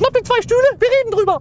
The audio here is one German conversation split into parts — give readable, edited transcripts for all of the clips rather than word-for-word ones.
Schnapp dir 2 Stühle, wir reden drüber.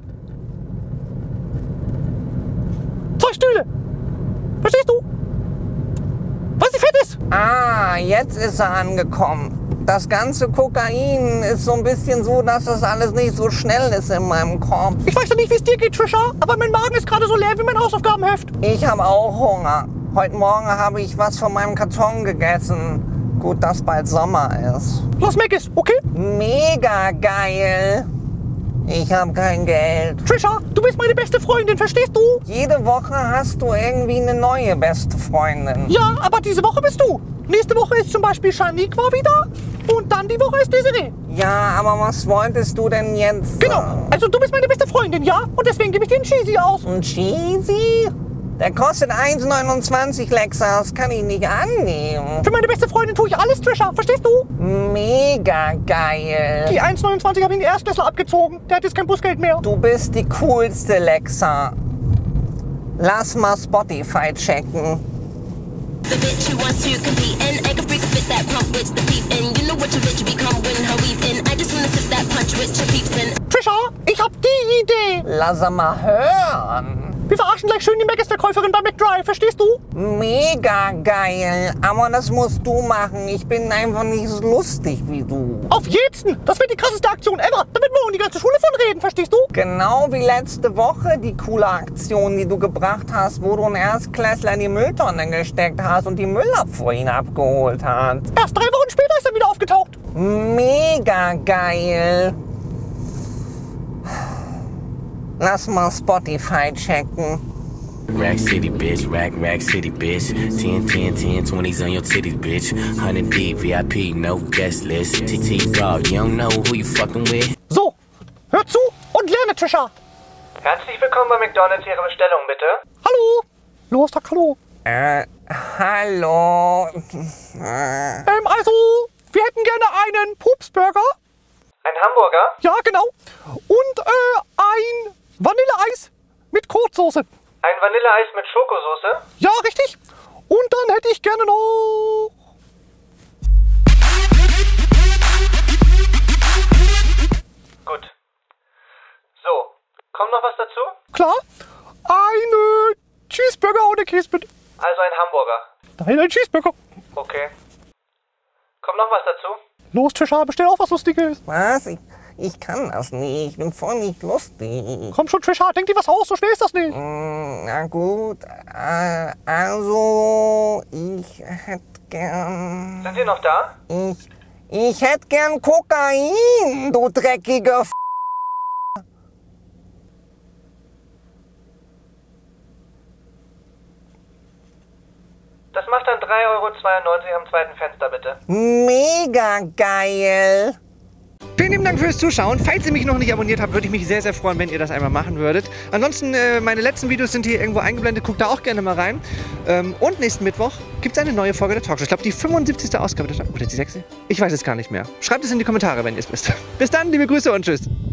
2 Stühle. Verstehst du? Was nicht fett ist. Ah, jetzt ist er angekommen. Das ganze Kokain ist so ein bisschen so, dass das alles nicht so schnell ist in meinem Kopf. Ich weiß doch nicht, wie es dir geht, Trisha, aber mein Magen ist gerade so leer wie mein Hausaufgabenheft. Ich habe auch Hunger. Heute Morgen habe ich was von meinem Karton gegessen. Gut, dass bald Sommer ist. Los, Meckes, okay? Mega geil. Ich habe kein Geld. Trisha, du bist meine beste Freundin, verstehst du? Jede Woche hast du irgendwie eine neue beste Freundin. Ja, aber diese Woche bist du. Nächste Woche ist zum Beispiel Shaniqua wieder. Und dann die Woche ist Desiree. Ja, aber was wolltest du denn jetzt? Genau, also du bist meine beste Freundin, ja? Und deswegen gebe ich dir einen Cheesy aus. Ein Cheesy? Der kostet 1,29, Lexa. Das kann ich nicht annehmen. Für meine beste Freundin tue ich alles, Trisha, verstehst du? Mega geil. Die 1,29 habe ich in den Erstklässler abgezogen. Der hat jetzt kein Busgeld mehr. Du bist die coolste, Lexa. Lass mal Spotify checken. The bitch who wants to compete and I can freak fit that pump with the peep and you know what your bitch become when her weave in. I just wanna sip that punch with your peeps in. Trisha, ich hab die Idee. Lass mal hören. Wir verarschen gleich schön die Meckes-Verkäuferin bei McDrive, verstehst du? Mega geil. Aber das musst du machen. Ich bin einfach nicht so lustig wie du. Auf jeden! Das wird die krasseste Aktion ever. Da wird morgen die ganze Schule von reden, verstehst du? Genau wie letzte Woche die coole Aktion, die du gebracht hast, wo du einen Erstklässler in die Mülltonne gesteckt hast und die Müllabfuhr ihn abgeholt hat. Erst 3 Wochen später ist er wieder aufgetaucht. Mega geil. Lass mal Spotify checken. Rack City, bitch. Rack City, bitch. 10, 10, 10, 20s on your titties, bitch. 100 deep, VIP, no guest list. TT Dog, you don't know who you fucking with. So, hör zu und lerne, Trisha. Herzlich willkommen bei McDonald's. Ihre Bestellung, bitte. Hallo. Los, sag hallo. Hallo. Also, wir hätten gerne einen Pupsburger. Ein Hamburger? Ja, genau. Und ein Vanilleeis mit Kotsoße. Ein Vanilleeis mit Schokosoße? Ja, richtig. Und dann hätte ich gerne noch... Gut. So, kommt noch was dazu? Klar. Eine Cheeseburger ohne Käse, bitte. Also ein Hamburger. Nein, ein Cheeseburger. Okay. Kommt noch was dazu? Los, Trisha, bestell auch was Lustiges. Was? Ich kann das nicht. Ich bin voll nicht lustig. Komm schon, Trisha, denk dir was aus, so schwer ist das nicht. Na gut. Also, ich hätte gern... Sind Sie noch da? Ich hätte gern Kokain, du dreckiger F***. Das macht dann 3,92 € am zweiten Fenster, bitte. Mega geil. Vielen lieben Dank fürs Zuschauen. Falls ihr mich noch nicht abonniert habt, würde ich mich sehr, sehr freuen, wenn ihr das einmal machen würdet. Ansonsten, meine letzten Videos sind hier irgendwo eingeblendet. Guckt da auch gerne mal rein. Und nächsten Mittwoch gibt es eine neue Folge der Talkshow. Ich glaube, die 75. Ausgabe. Oder die 6. Ich weiß es gar nicht mehr. Schreibt es in die Kommentare, wenn ihr es wisst. Bis dann, liebe Grüße und tschüss.